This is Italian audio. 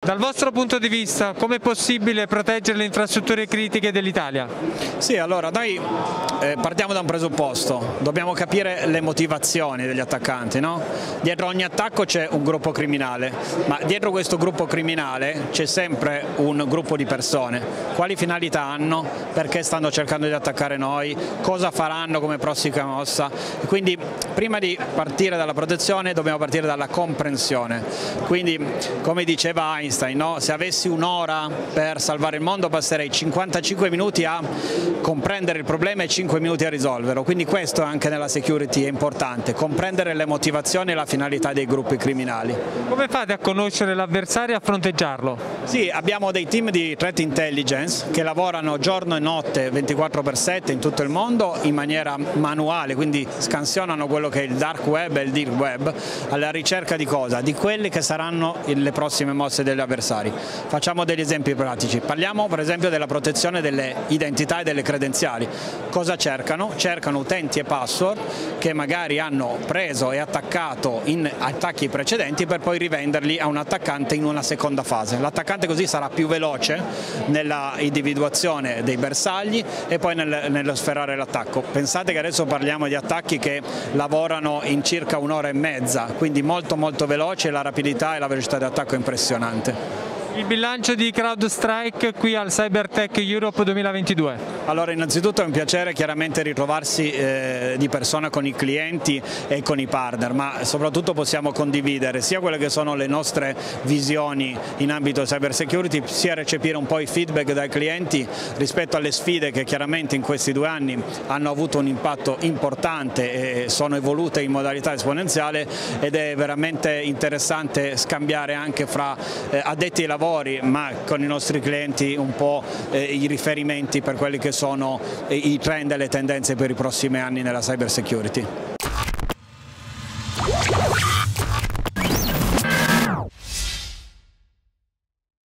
Dal vostro punto di vista, come è possibile proteggere le infrastrutture critiche dell'Italia? Sì, allora noi partiamo da un presupposto, dobbiamo capire le motivazioni degli attaccanti, no? Dietro ogni attacco c'è un gruppo criminale, ma dietro questo gruppo criminale c'è sempre un gruppo di persone. Quali finalità hanno? Perché stanno cercando di attaccare noi? Cosa faranno come prossima mossa? Quindi prima di partire dalla protezione dobbiamo partire dalla comprensione. Quindi, come diceva Einstein, no? Se avessi un'ora per salvare il mondo passerei 55 minuti a comprendere il problema e 5 minuti a risolverlo, quindi questo anche nella security è importante, comprendere le motivazioni e la finalità dei gruppi criminali. Come fate a conoscere l'avversario e a fronteggiarlo? Sì, abbiamo dei team di threat intelligence che lavorano giorno e notte 24/7 in tutto il mondo in maniera manuale, quindi scansionano quello che è il dark web e il deep web alla ricerca di cosa? Di quelle che saranno le prossime mosse degli avversari. Facciamo degli esempi pratici, parliamo per esempio della protezione delle identità e delle credenziali. Cosa cercano? Cercano utenti e password che magari hanno preso e attaccato in attacchi precedenti per poi rivenderli a un attaccante in una seconda fase. L'attaccante così sarà più veloce nella individuazione dei bersagli e poi nello sferrare l'attacco. Pensate che adesso parliamo di attacchi che lavorano in circa un'ora e mezza, quindi molto veloce, la rapidità e la velocità di attacco è impressionante. Il bilancio di CrowdStrike qui al CyberTech Europe 2022. Allora, innanzitutto è un piacere chiaramente ritrovarsi di persona con i clienti e con i partner, ma soprattutto possiamo condividere sia quelle che sono le nostre visioni in ambito cyber security, sia recepire un po' i feedback dai clienti rispetto alle sfide che chiaramente in questi 2 anni hanno avuto un impatto importante e sono evolute in modalità esponenziale, ed è veramente interessante scambiare anche fra addetti ai lavori ma con i nostri clienti un po' i riferimenti per quelli che sono i trend e le tendenze per i prossimi anni nella cyber security.